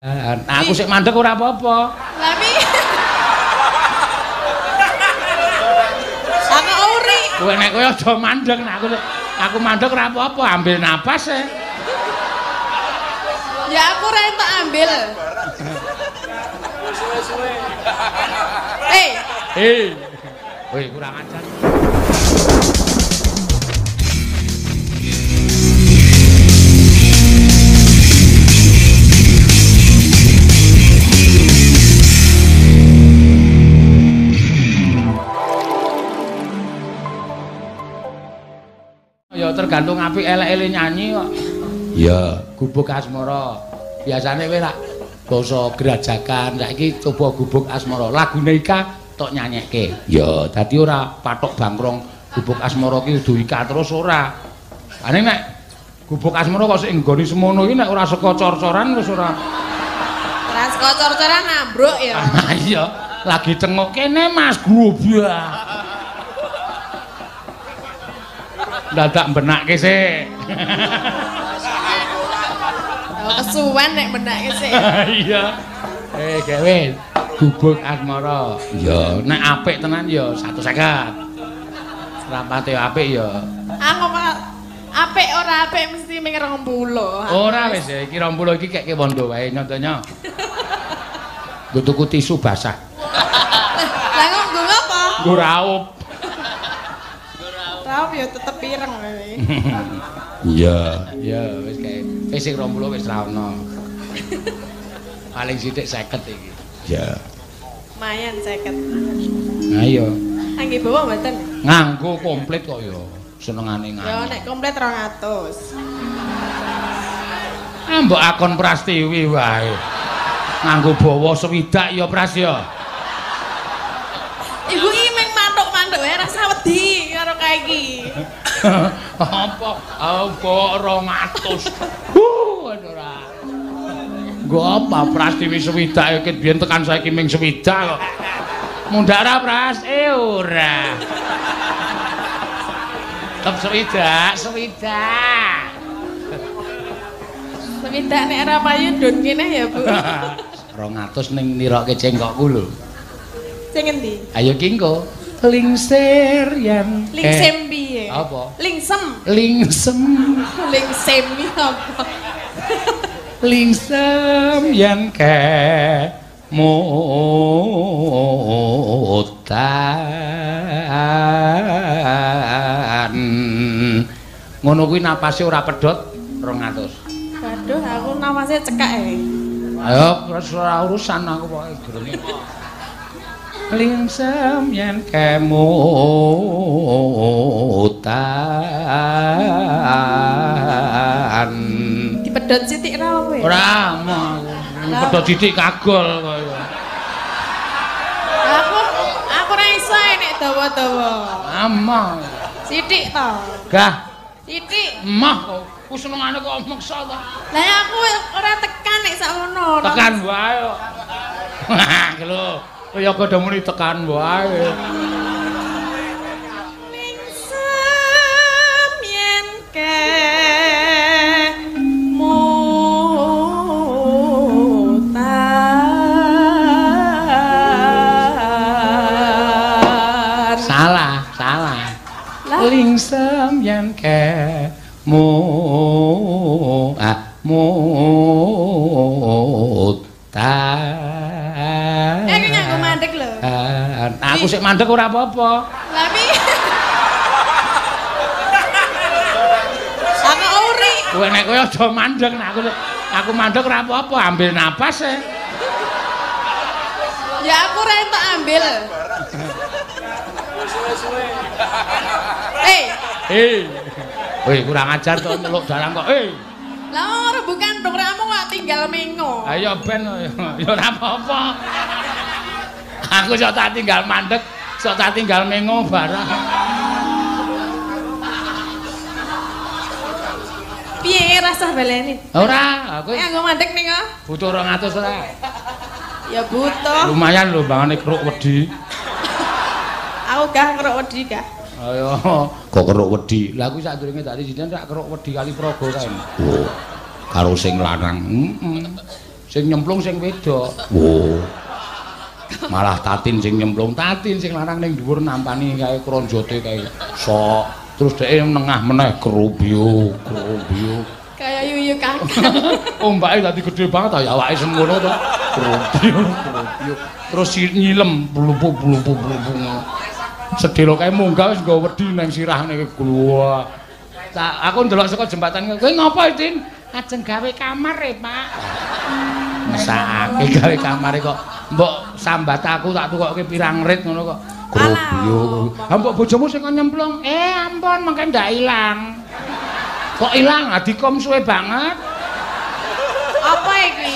Aku sik mandek ora apa-apa. Lah piye? Aku uri. Kowe nek kowe aja mandek, nek aku mandek ora apa-apa, ambil napas e. Ya aku ora entuk ambil. Suwe-suwe. Woi, kurang ajar. Ya tergantung apik elek-elek nyanyi kok. Ya, gubuk asmara. Biasane kowe lak basa gerajakan, saiki coba gubuk asmara. Lagune Ika tok nyanyekke. Ya, dadi ora patok bangkrong gubuk asmara ki kudu Ika terus ora. Ane nek gubuk asmara kok sik nggoni semono iki nek ora saka cor-coran wis ora. Ora saka cor-coran ambruk ya. Iya, lagi tengok kene Mas Grobak. Dadak benakke sik. Kesuwen nek benake sik. Iya. Gawe gubuk asmara. Ya, nek apik tenan ya 150. Rapate apik ya. Aku apik ora apik mesti ming 20. Ora wis ya, iki 20 iki keke wondo wae nyontonya. Nggo tuku tisu basah. Lah kok nggo apa? Nggo raup. Raup ya tetep ireng wae. Iya, ya wis kae. Wis sing 20 wis ra ono. Paling sithik 50 iki. Ya. Lumayan 50. Ayo. Nggih bawa mboten? Nganggo komplit kok ya. Senengane nganggo. Ya nek komplit 200. Mbok akon Prastiwi wae. Nganggo bawa swidak ya Pras ya. Ibu iki meng mantuk-mantuk wae rasa wedi karo kae iki. Apa? Apa 200. Ora. Nggo apa Prastiwi swidak iki biyen tekan saiki ming swidak kok. Mundhak ra Pras? Ora. Tetep swidak. Swidak nek ora payu ndun kene ya, Bu. 200 ning nirokke cengkokku lho. Sing endi? Ayo kingko. Lingsir yen. Lingsem piye? Apa? Lingsem. Lingsem. Lingsem apa? Lingsem yen ke mutan. Ngono kuwi napase ora pedhot 200. Waduh, aku napase cekak e. Ayo wis ora urusan aku pokoke gerene. Lingsem yen ke mutan. Dipedhot sithik ra apa ya? Ora mau. Pedhot sithik kagol kaya. Aku ora iso nek dawa-dawa. Amah. Sithik to. Gah, Sithik. emah ku senengane kok meksa to. Lah ya aku ora tekan nek sakmono. Tekan wae kok. Wah, lho. Kaya padha muni tekan wae. Lingsem yen ke mutan. Salah. Lingsem yen ke mutan. Iki nganggo mandek lho. Aku sik mandek ora apa-apa. Lah piye? Aku uri. Kowe nek kowe aja mandek, nek aku mandek ora apa-apa, ambil napas e. Ya aku ora entuk ambil. Suwe-suwe. Woi, kurang ajar to nyeluk dalang kok. Lah ora bukan dong ramu kok tinggal mengo. Ayo ben ya ora apa-apa. Aku sok tak tinggal mandek, sok tak tinggal mengo barang. Piye rasa baleni? Ora, aku Nggo mandek ning kok. butuh 200 ora. Ya butuh. Lumayan lho bangane keruk wedi. Aku gak ngerok wedi gak. Ayo, kok keruk wedi. Lah aku sak durunge tadi jenengan rak keruk wedi kali Praga kae. Oh, karo sing lanang. Sing nyemplung sing wedok. Wo. Malah Tatin sing nyemplung, Tatin sing larang ning dhuwur nampani kae kronjote kae sok. Terus dhek nengah meneh kerubyu. Kayak yuyu kakak. Ombake dadi gedhe banget ya awake semono to. Kerubyu. Terus nyilem blupu. Sedelo kae munggah wis nggo wedi nang sirahne gua. Aku ndelok saka jembatan kowe ngopo, Tin? Ajeng gawe kamar e, Pak. Mesake gawe kamare kok mbok sambat aku tak tukokke pirang rit ngono kok. Kerubyu. Ha mbok bojomu sing nyemplung. Ampun, mengke ndak ilang. Kok ilang? Adikom suwe banget. Apa iki?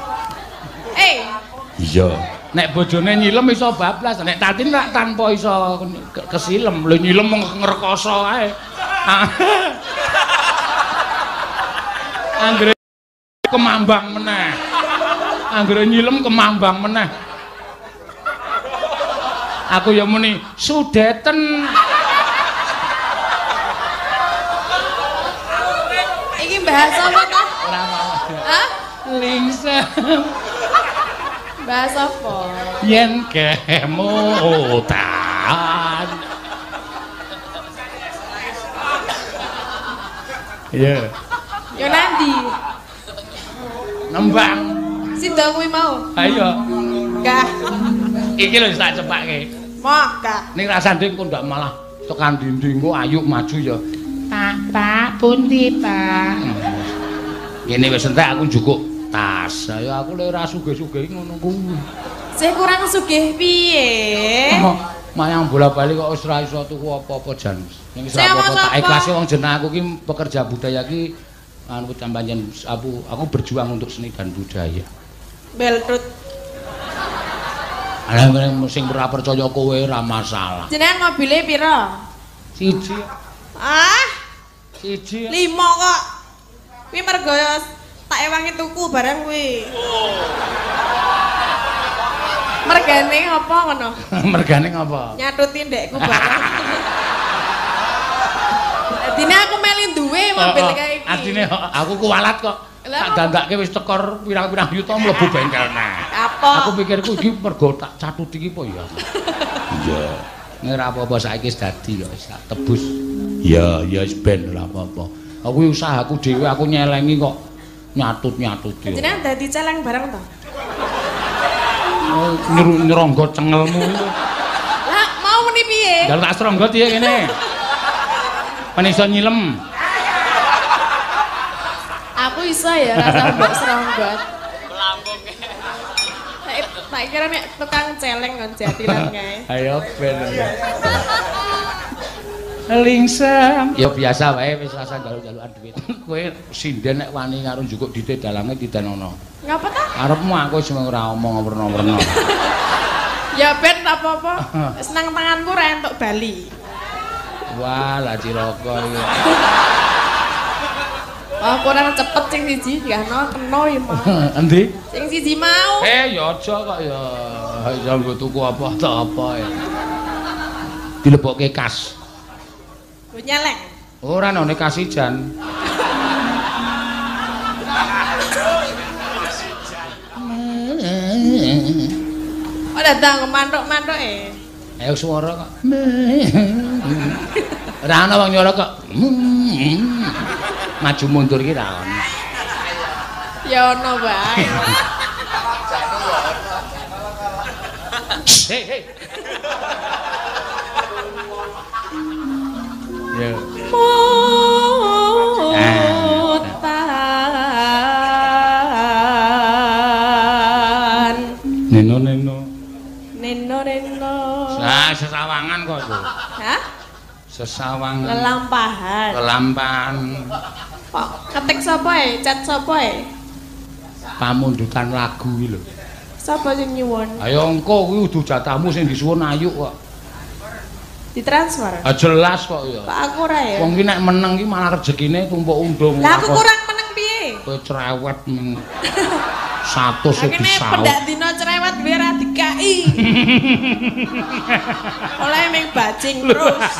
Iya. Nek bojone nyilem iso bablas, nek Tatin rak tanpa iso kesilem. Lho nyilem mung ngrekoso ae. Anggere kemambang meneh. Anggere nyilem kemambang meneh. Aku ya muni sudeten. Iki bahasa apa ta? Ora mau. Hah? Lingsem. Bahasa apa? Yen kemutan. Iya. Yo nandi. Nembang. Sida kuwi mau. Ayo. Gah. Iki lho tak cepake. Moh, gah. Ning rasane kok ndak malah tekan dinding kok ayo maju ya. Pak, pundi, Pak? Kene wis entek aku njukuk tas. Ayo aku lek ora sugih-sugih ngono kuwi. Sing kurang sugih piye? Mayang bola-bali kok wis ora iso tuku apa-apa jan. Ning iso apa-apa tak ikhlasi wong jeneng aku ki pekerja budaya ki anu pancen aku berjuang untuk seni dan budaya. Beltut. Ala sing ora percaya kowe ora masalah. Jenengan mobile pira? Siji. Ah, Siji. 5 kok. Kuwi mergo tak ewangi tuku barang kuwi. Mergane apa ngono? Mergane ngapa? Nyatuti ndekku barang. Adine aku meli duwe mobil kayak iki. Adine aku kuwalat kok. Tak dandake wis tekor pirang-pirang yuta mlebu bengkel nah. Apa? Aku pikirku iki mergo tak catuti iki apa ya? Iya. Nek ora apa-apa saiki wis dadi kok wis tak tebus. Iya, ya wis ben ora apa-apa. Aku usahaku dhewe aku nyelengi kok nyatut-nyatuti. Jenengan dadi celeng bareng to? Oh, nyeronggot cengelmu itu. Lah, mau muni piye? Jaluk tak seronggot ya kene. Pan iso nyilem. Aku iso ya rasa mbok seronggot. Lambung. Tak kira nek tukang celeng kon jatilan kae. Ayo ben. Lingsem. Ya biasa wae wis rasa jaluk-jalukan duit. Kowe sinden nek wani karo njukuk dite dalange didenono. Ngapa ta? Arepmu aku wis ora omong werna-werna. Ya ben apa-apa. Seneng tanganku ra entuk bali. Wah, lah Cilaka iki. Oh, kurang cepet sing siji digano kena ya mau. Endi? Sing siji mau. Ya aja kok ya. Iso nggo tuku apa ta apa ya. Dilebokke kas. Lho nyeleng. Ora none kasijan. Oh datang mantuk-mantuk Ayo swara kok. Ora ana wong nyolok kok. Maju mundur ki ra ono. Ya ono bae. Hei. Ya. Motan. Neno. Sesawangan kok itu. Hah? Sesawangan. Lelampahan. Kok ketik sapa cat sapa Pamundutan lagu iki lho. Sapa sing nyuwun? Ayo engko kuwi udu jatahmu sing disuwun Ayu kok. Ditransfer. Jelas kok ya. Kok aku ora ya? Wong ki nek meneng ki malah rezekine tumpuk undung. Lah aku kurang meneng piye? Kowe cerewet men. 100 e Kene bisa. pendak dina cerewet biar ra dikai. Oleh ming bajing terus.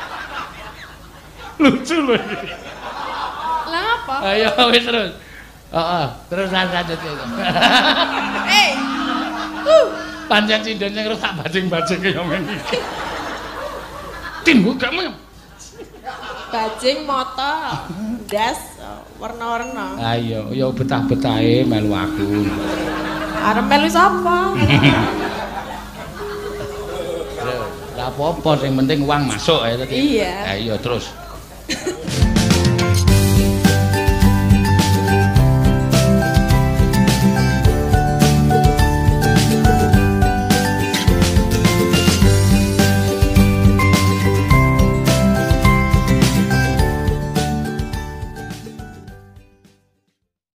Lucu lho iki. Lah apa? Ayo wis terus. Heeh, terus lanjut iki. Eh. Pancen cindene terus tak bajing-bajing ya men iki. Tin kamu. Bajing moto. Das warna-warna. Ha iya, ya betah-betahe melu aku. Arep melu sapa? Lah apa-apa sing penting uang masuk ya tadi. Iya. Ha iya terus.